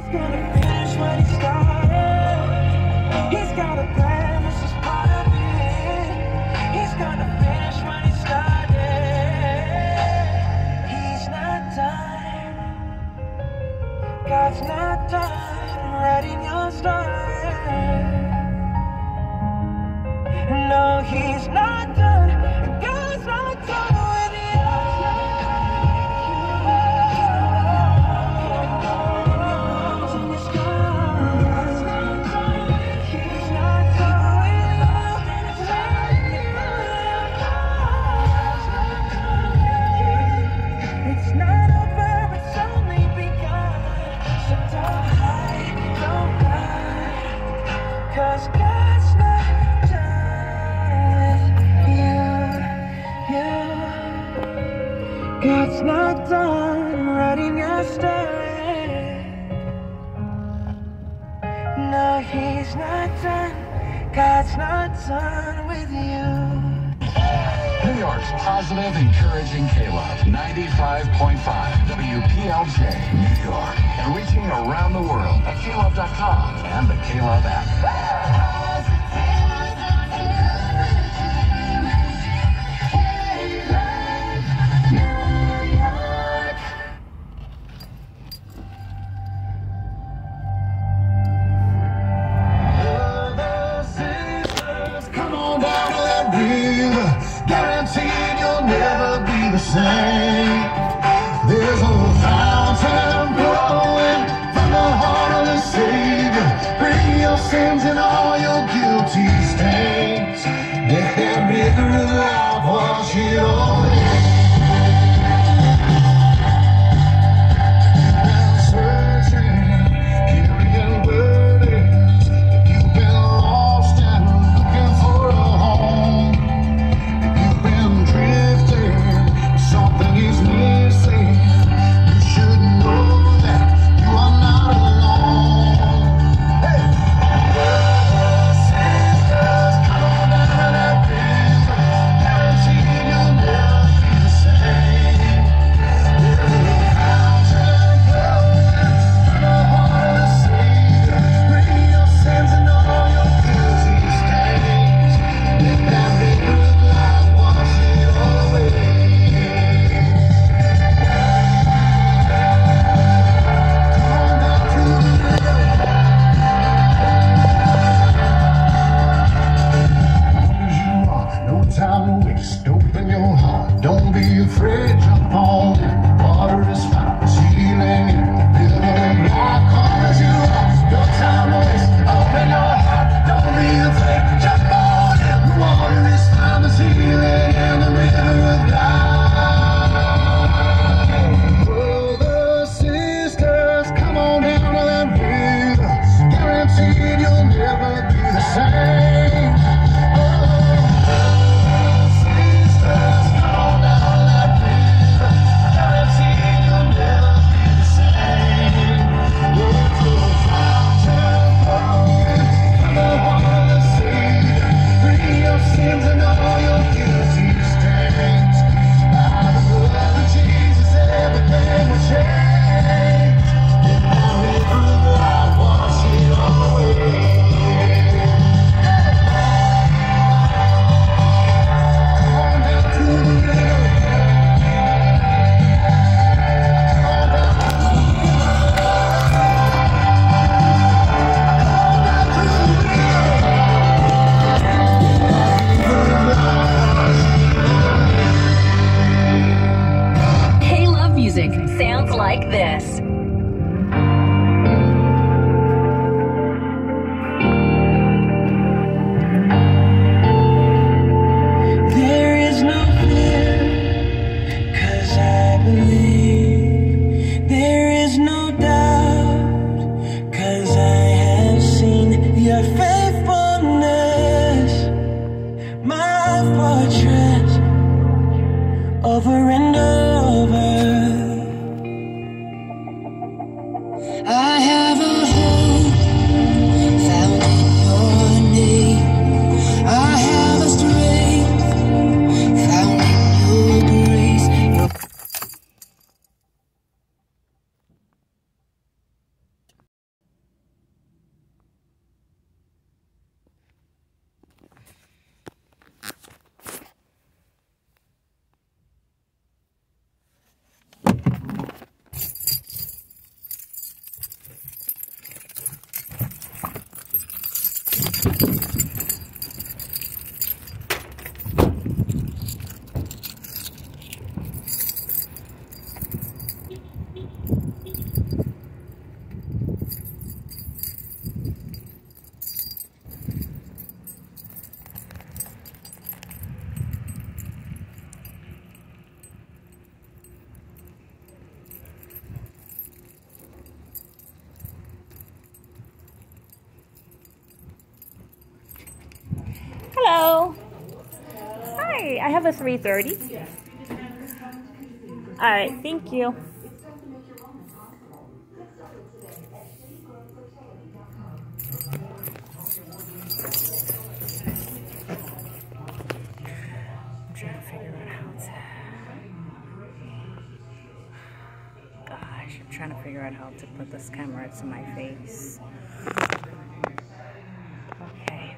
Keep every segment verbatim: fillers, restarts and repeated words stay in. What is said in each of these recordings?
gonna finish what he started. He's got a plan, this is part of it. He's gonna finish what he started. He's not done. God's not done writing your story. No, he's not done. God's not done with you. It's not over, it's only begun. So don't hide, don't hide, 'cause God's not done with you, you. God's not done writing your story. No, he's not done. God's not done with you. New York's positive, encouraging K-Love, ninety-five point five W P L J, New York, and reaching around the world at K love dot com and the K-Love app. Guaranteed you'll never be the same. There's a fountain flowing from the heart of the Savior. Bring your sins and all your guilty stains. Let that river of life wash it away. Over and over. Hello. Hi, I have a three thirty. All right, thank you. I'm trying to figure out how to... Gosh, I'm trying to figure out how to put this camera to my face. Okay.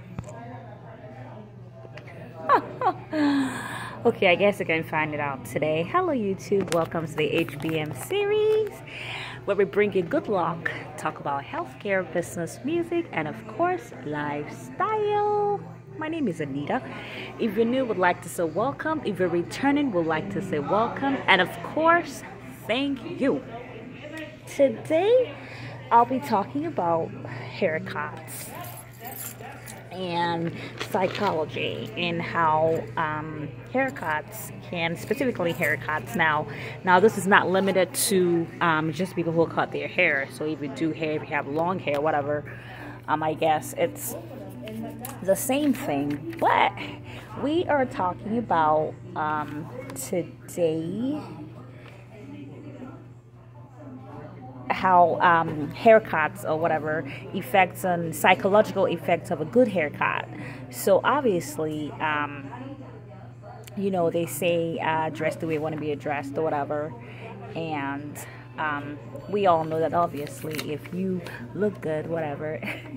Okay, I guess I can find it out today. Hello YouTube, welcome to the H B M series, where we bring you good luck, talk about healthcare, business, music, and of course, lifestyle. My name is Anita. If you're new, would like to say welcome. If you're returning, would like to say welcome. And of course, thank you. Today, I'll be talking about haircuts and psychology and how um, haircuts can, specifically haircuts now, now this is not limited to um, just people who cut their hair. So if you do hair, if you have long hair, whatever, um, I guess it's the same thing. But we are talking about um, today how um, haircuts or whatever effects on psychological effects of a good haircut. So obviously, um, you know, they say uh, dress the way you want to be addressed or whatever, and um, we all know that obviously if you look good, whatever,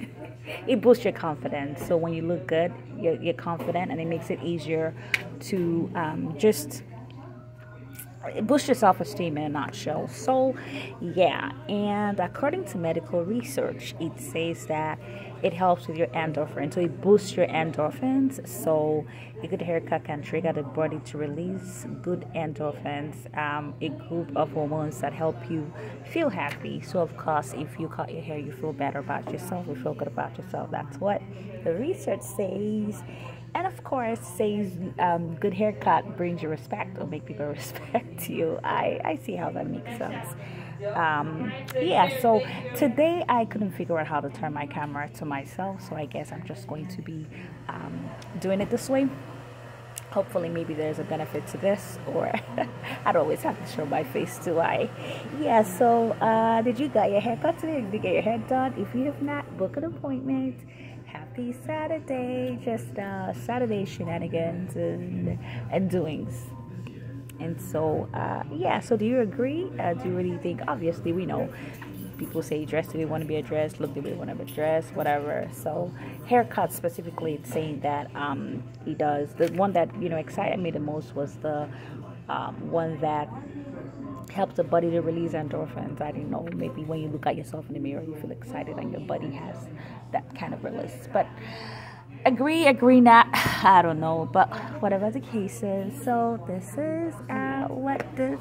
it boosts your confidence. So when you look good, you're, you're confident, and it makes it easier to um, just boost your self-esteem in a nutshell. So yeah, and according to medical research, it says that it helps with your endorphins. So it boosts your endorphins. So a good haircut can trigger the body to release good endorphins, um, a group of hormones that help you feel happy. So of course, if you cut your hair, you feel better about yourself, you feel good about yourself. That's what the research says. And of course, says um, good haircut brings you respect, or make people respect you. I, I see how that makes sense. Um, yeah, so today I couldn't figure out how to turn my camera to myself, so I guess I'm just going to be um, doing it this way. Hopefully maybe there's a benefit to this, or I don't always have to show my face, do I? Yeah, so uh, did you get your haircut today? Did you get your hair done? If you have not, book an appointment. Happy Saturday, just uh, Saturday shenanigans and, and doings. And so, uh, yeah, so do you agree? Uh, do you really think, obviously, we know people say dress the way you want to be addressed, look the way you want to be dressed, whatever. So haircuts specifically, it's saying that um, he does. The one that, you know, excited me the most was the um, one that helps the body to release endorphins. I don't know, maybe when you look at yourself in the mirror, you feel excited and your body has that kind of release. But agree, agree not, I don't know, but whatever the case is. So this is uh, what this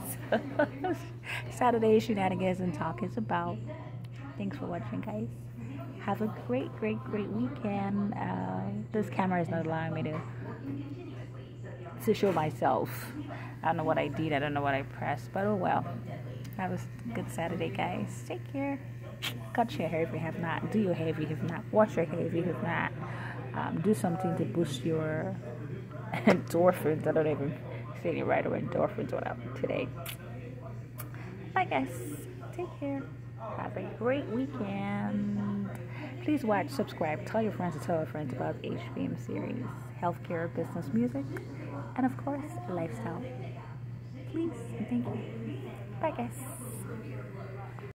Saturday shenanigans and talk is about. Thanks for watching, guys. Have a great, great, great weekend. Uh, this camera is not allowing me to to show myself. I don't know what I did, I don't know what I pressed, but oh well. Have a good Saturday, guys. Take care. Cut your hair if you have not. Do your hair if you have not. Wash your hair if you have not. Um, do something to boost your endorphins. I don't even say it right, or endorphins, whatever, today. Bye, guys. Take care. Have a great weekend. Please watch, subscribe, tell your friends to tell your friends about the H B M series. Healthcare, business, music, and of course, lifestyle. Please and thank you. Bye, guys.